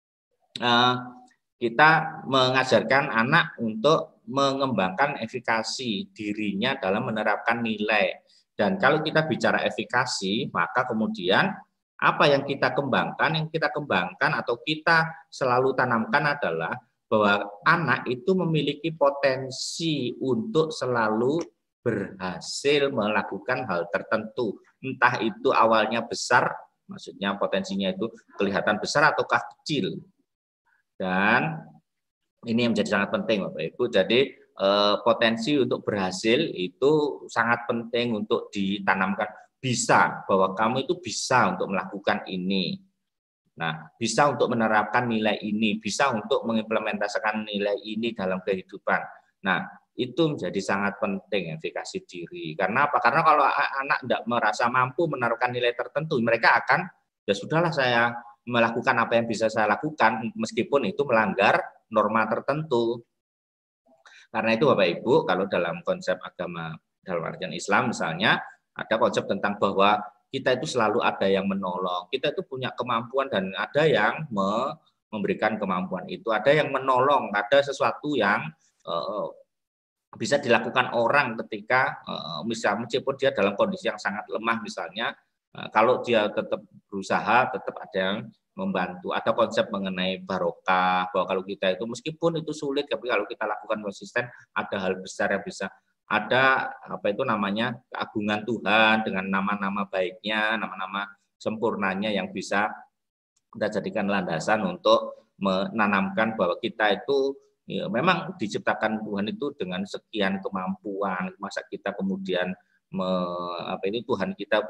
kita mengajarkan anak untuk mengembangkan efikasi dirinya dalam menerapkan nilai. Dan kalau kita bicara efikasi, maka kemudian apa yang kita kembangkan, yang kita kembangkan atau kita selalu tanamkan adalah bahwa anak itu memiliki potensi untuk selalu berhasil melakukan hal tertentu. Entah itu awalnya besar, maksudnya potensinya itu kelihatan besar ataukah kecil. Dan ini yang menjadi sangat penting Bapak Ibu. Jadi eh, potensi untuk berhasil itu sangat penting untuk ditanamkan. Bisa, bahwa kamu itu bisa untuk melakukan ini. Nah, bisa untuk menerapkan nilai ini, bisa untuk mengimplementasikan nilai ini dalam kehidupan. Nah, itu menjadi sangat penting efikasi diri. Karena apa? Karena kalau anak tidak merasa mampu menerapkan nilai tertentu, mereka akan, ya sudahlah saya melakukan apa yang bisa saya lakukan, meskipun itu melanggar norma tertentu. Karena itu Bapak Ibu, kalau dalam konsep agama, dalam artian Islam misalnya, ada konsep tentang bahwa kita itu selalu ada yang menolong, kita itu punya kemampuan dan ada yang memberikan kemampuan itu, ada yang menolong, ada sesuatu yang uh, bisa dilakukan orang ketika uh, misalnya meskipun dia dalam kondisi yang sangat lemah misalnya, uh, kalau dia tetap berusaha, tetap ada yang membantu. Ada konsep mengenai barokah, bahwa kalau kita itu meskipun itu sulit, tapi kalau kita lakukan konsisten, ada hal besar yang bisa. Ada apa itu namanya keagungan Tuhan dengan nama-nama baiknya, nama-nama sempurnanya yang bisa kita jadikan landasan untuk menanamkan bahwa kita itu ya, memang diciptakan Tuhan itu dengan sekian kemampuan. Masa kita kemudian me, apa ini Tuhan kita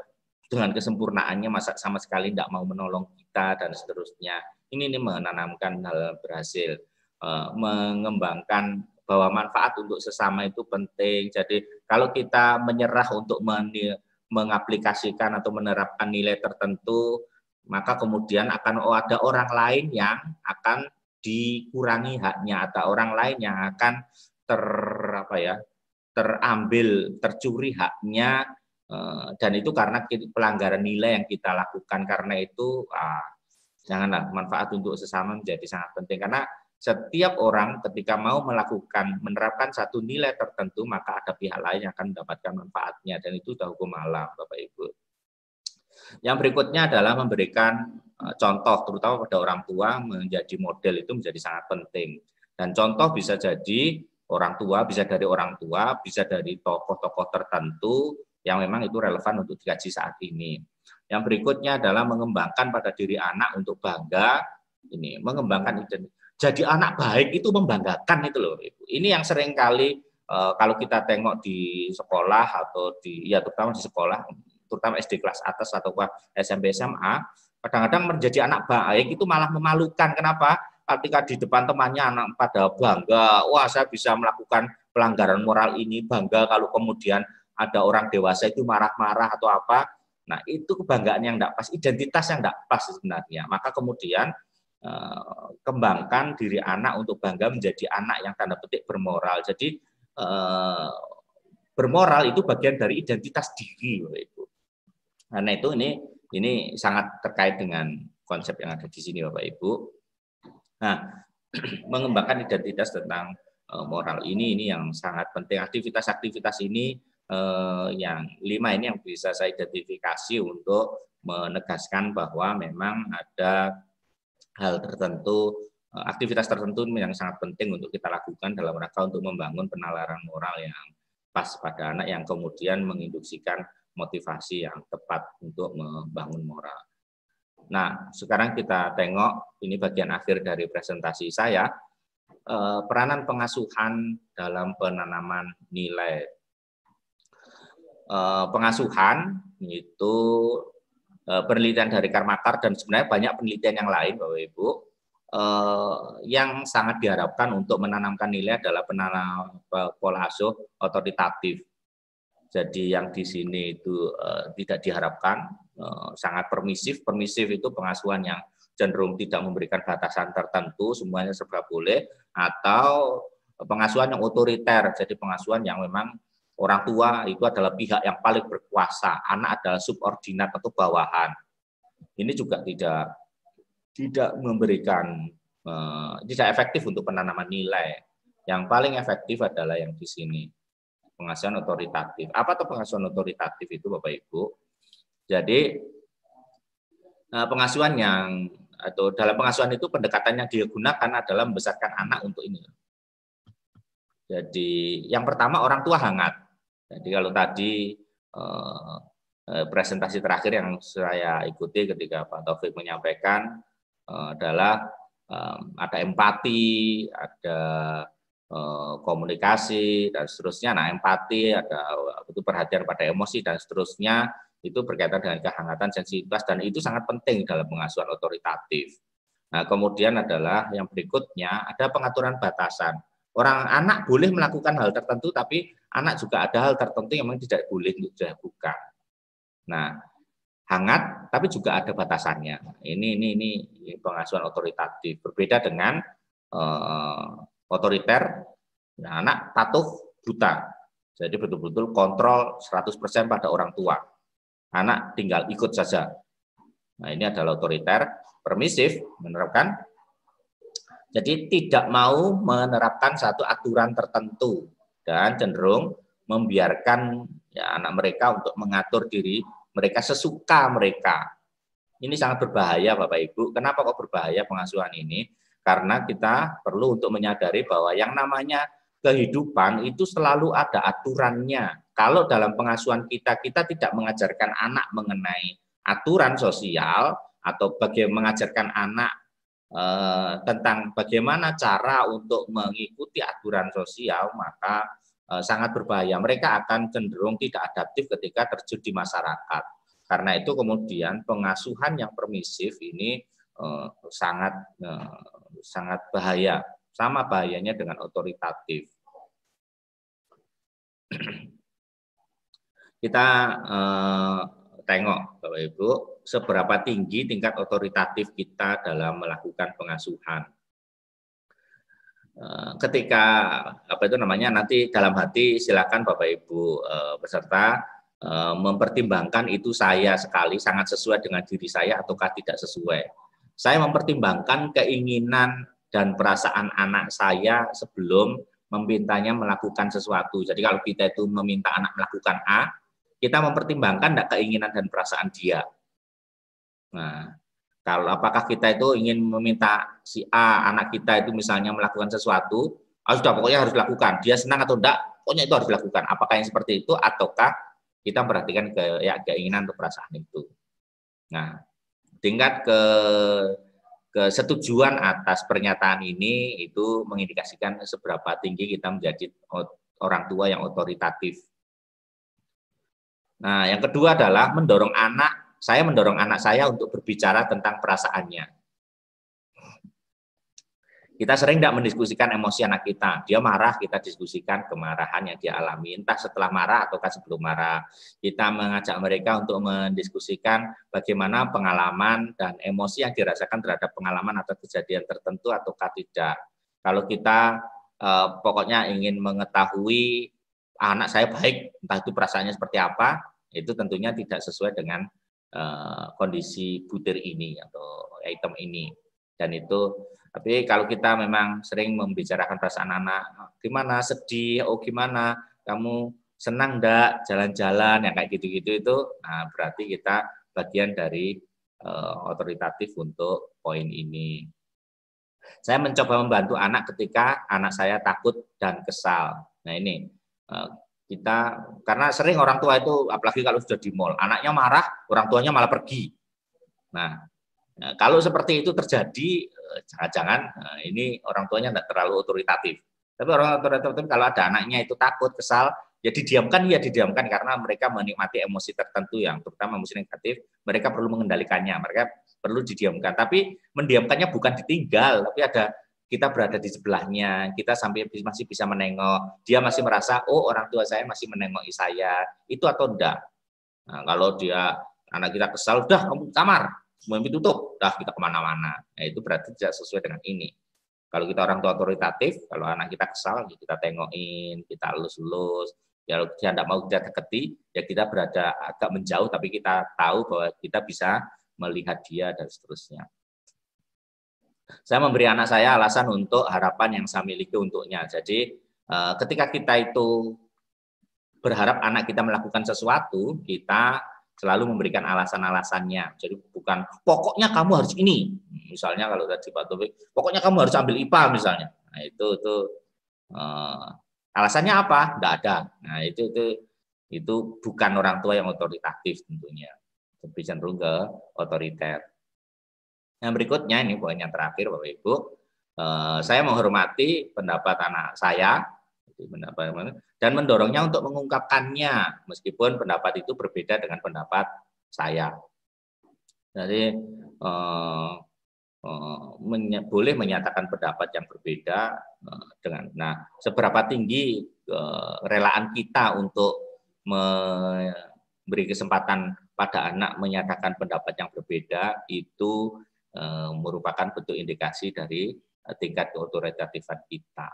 dengan kesempurnaannya masa sama sekali tidak mau menolong kita dan seterusnya. Ini, ini menanamkan hal berhasil, uh, mengembangkan bahwa manfaat untuk sesama itu penting. Jadi kalau kita menyerah untuk mengaplikasikan atau menerapkan nilai tertentu, maka kemudian akan oh, ada orang lain yang akan dikurangi haknya, atau orang lain yang akan ter apa ya terambil, tercuri haknya, dan itu karena pelanggaran nilai yang kita lakukan. Karena itu ah, janganlah, manfaat untuk sesama menjadi sangat penting, karena setiap orang ketika mau melakukan menerapkan satu nilai tertentu, maka ada pihak lain yang akan mendapatkan manfaatnya, dan itu sudah hukum alam, Bapak Ibu. Yang berikutnya adalah memberikan contoh, terutama pada orang tua. Menjadi model itu menjadi sangat penting, dan contoh bisa jadi orang tua, bisa dari orang tua, bisa dari tokoh-tokoh tertentu yang memang itu relevan untuk dikaji saat ini. Yang berikutnya adalah mengembangkan pada diri anak untuk bangga, ini mengembangkan identitas. Jadi anak baik itu membanggakan itu loh, Ibu. Ini yang sering kali uh, kalau kita tengok di sekolah atau di ya terutama di sekolah, terutama S D kelas atas atau S M P S M A, kadang-kadang menjadi anak baik itu malah memalukan. Kenapa? Ketika di depan temannya anak pada bangga, wah saya bisa melakukan pelanggaran moral ini, bangga kalau kemudian ada orang dewasa itu marah-marah atau apa. Nah itu kebanggaan yang tidak pas, identitas yang tidak pas sebenarnya. Maka kemudian eh, kembangkan diri anak untuk bangga menjadi anak yang tanda petik bermoral. Jadi eh, bermoral itu bagian dari identitas diri, Ibu. Karena itu ini ini sangat terkait dengan konsep yang ada di sini, Bapak Ibu. Nah, mengembangkan identitas tentang uh, moral ini ini yang sangat penting. Aktivitas-aktivitas ini uh, yang lima ini yang bisa saya identifikasi untuk menegaskan bahwa memang ada hal tertentu, uh, aktivitas tertentu yang sangat penting untuk kita lakukan dalam rangka untuk membangun penalaran moral yang pas pada anak, yang kemudian menginduksikan motivasi yang tepat untuk membangun moral. Nah, sekarang kita tengok, ini bagian akhir dari presentasi saya, eh, peranan pengasuhan dalam penanaman nilai. Eh, pengasuhan itu eh, penelitian dari Karmakar, dan sebenarnya banyak penelitian yang lain, Bapak Ibu, eh, yang sangat diharapkan untuk menanamkan nilai adalah penanam pola asuh otoritatif. Jadi yang di sini itu eh, tidak diharapkan, eh, sangat permisif. Permisif itu pengasuhan yang cenderung tidak memberikan batasan tertentu, semuanya serba boleh, atau pengasuhan yang otoriter. Jadi pengasuhan yang memang orang tua itu adalah pihak yang paling berkuasa, anak adalah subordinat atau bawahan. Ini juga tidak tidak memberikan, eh, tidak efektif untuk penanaman nilai. Yang paling efektif adalah yang di sini, pengasuhan otoritatif. Apa tuh pengasuhan otoritatif itu, Bapak Ibu? Jadi pengasuhan yang atau dalam pengasuhan itu pendekatan yang digunakan adalah membesarkan anak untuk ini. Jadi yang pertama, orang tua hangat. Jadi kalau tadi eh, presentasi terakhir yang saya ikuti ketika Pak Taufik menyampaikan eh, adalah eh, ada empati, ada komunikasi dan seterusnya. Nah, empati, ada itu perhatian pada emosi dan seterusnya, itu berkaitan dengan kehangatan, sensitivitas, dan itu sangat penting dalam pengasuhan otoritatif. Nah, kemudian adalah yang berikutnya, ada pengaturan batasan. Orang anak boleh melakukan hal tertentu, tapi anak juga ada hal tertentu yang memang tidak boleh untuk dilakukan. Nah, hangat tapi juga ada batasannya. Ini ini ini pengasuhan otoritatif, berbeda dengan eh, otoriter. Nah, anak patuh buta. Jadi betul-betul kontrol seratus persen pada orang tua. Anak tinggal ikut saja. Nah, ini adalah otoriter. Permisif, menerapkan. Jadi tidak mau menerapkan satu aturan tertentu dan cenderung membiarkan ya, anak mereka untuk mengatur diri mereka sesuka mereka. Ini sangat berbahaya, Bapak Ibu. Kenapa kok berbahaya pengasuhan ini? Karena kita perlu untuk menyadari bahwa yang namanya kehidupan itu selalu ada aturannya. Kalau dalam pengasuhan kita, kita tidak mengajarkan anak mengenai aturan sosial atau bagaimana mengajarkan anak eh, tentang bagaimana cara untuk mengikuti aturan sosial, maka eh, sangat berbahaya. Mereka akan cenderung tidak adaptif ketika terjun di masyarakat. Karena itu kemudian pengasuhan yang permisif ini eh, sangat eh, sangat bahaya, sama bahayanya dengan otoritatif. Kita eh, tengok Bapak Ibu, seberapa tinggi tingkat otoritatif kita dalam melakukan pengasuhan. Ketika apa itu namanya nanti dalam hati silakan Bapak Ibu eh, peserta eh, mempertimbangkan itu saya sekali sangat sesuai dengan diri saya ataukah tidak sesuai. Saya mempertimbangkan keinginan dan perasaan anak saya sebelum memintanya melakukan sesuatu. Jadi kalau kita itu meminta anak melakukan A, kita mempertimbangkan enggak keinginan dan perasaan dia. Nah, kalau apakah kita itu ingin meminta si A, anak kita itu misalnya melakukan sesuatu, ah, sudah pokoknya harus dilakukan. Dia senang atau enggak, pokoknya itu harus dilakukan. Apakah yang seperti itu ataukah kita memperhatikan ke ya keinginan atau perasaan itu. Nah, tingkat ke kesetujuan atas pernyataan ini itu mengindikasikan seberapa tinggi kita menjadi orang tua yang otoritatif. Nah, yang kedua adalah mendorong anak, saya mendorong anak saya untuk berbicara tentang perasaannya. Kita sering tidak mendiskusikan emosi anak kita. Dia marah, kita diskusikan kemarahan yang dia alami. Entah setelah marah ataukah sebelum marah. Kita mengajak mereka untuk mendiskusikan bagaimana pengalaman dan emosi yang dirasakan terhadap pengalaman atau kejadian tertentu ataukah tidak. Kalau kita eh, pokoknya ingin mengetahui anak saya baik, entah itu perasaannya seperti apa, itu tentunya tidak sesuai dengan eh, kondisi butir ini atau item ini. Dan itu, tapi kalau kita memang sering membicarakan perasaan anak, gimana sedih, oh gimana, kamu senang enggak jalan-jalan, yang kayak gitu-gitu itu, nah berarti kita bagian dari uh, otoritatif untuk poin ini. Saya mencoba membantu anak ketika anak saya takut dan kesal. Nah ini, uh, kita, karena sering orang tua itu, apalagi kalau sudah di mall, anaknya marah, orang tuanya malah pergi. Nah, Nah, kalau seperti itu terjadi, jangan-jangan nah ini orang tuanya tidak terlalu otoritatif. Tapi orang otoritatif kalau ada anaknya itu takut, kesal, ya didiamkan, ya didiamkan karena mereka menikmati emosi tertentu yang terutama emosi negatif, mereka perlu mengendalikannya, mereka perlu didiamkan. Tapi mendiamkannya bukan ditinggal, tapi ada kita berada di sebelahnya, kita sampai masih bisa menengok, dia masih merasa, oh orang tua saya masih menengoki saya, itu atau enggak. Nah, kalau dia anak kita kesal, udah kamu kamar, mimpi tutup, dah kita kemana-mana. Nah, itu berarti tidak sesuai dengan ini. Kalau kita orang tua otoritatif, kalau anak kita kesal, kita tengokin, kita elus-elus. Ya, kalau dia tidak mau kita deketi, ya kita berada agak menjauh, tapi kita tahu bahwa kita bisa melihat dia dan seterusnya. Saya memberi anak saya alasan untuk harapan yang saya miliki untuknya. Jadi, ketika kita itu berharap anak kita melakukan sesuatu, kita selalu memberikan alasan-alasannya. Jadi bukan pokoknya kamu harus ini. Misalnya kalau tadi Pak Taufik, pokoknya kamu harus ambil I P A misalnya. Nah, itu itu eh, alasannya apa? Enggak ada. Nah, itu itu itu bukan orang tua yang otoritatif tentunya. Lebih cenderung ke otoriter. Yang berikutnya ini poin yang terakhir Bapak Ibu. Eh, saya menghormati pendapat anak saya dan mendorongnya untuk mengungkapkannya meskipun pendapat itu berbeda dengan pendapat saya. Jadi eh, eh, menye boleh menyatakan pendapat yang berbeda eh, dengan. Nah, seberapa tinggi eh, relaan kita untuk memberi kesempatan pada anak menyatakan pendapat yang berbeda itu eh, merupakan bentuk indikasi dari eh, tingkat keotoritatifan kita.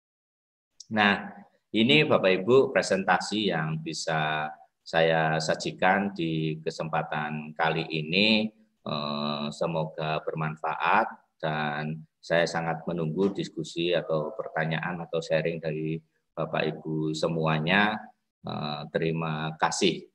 Nah, ini Bapak Ibu presentasi yang bisa saya sajikan di kesempatan kali ini. Semoga bermanfaat dan saya sangat menunggu diskusi atau pertanyaan atau sharing dari Bapak Ibu semuanya. Terima kasih.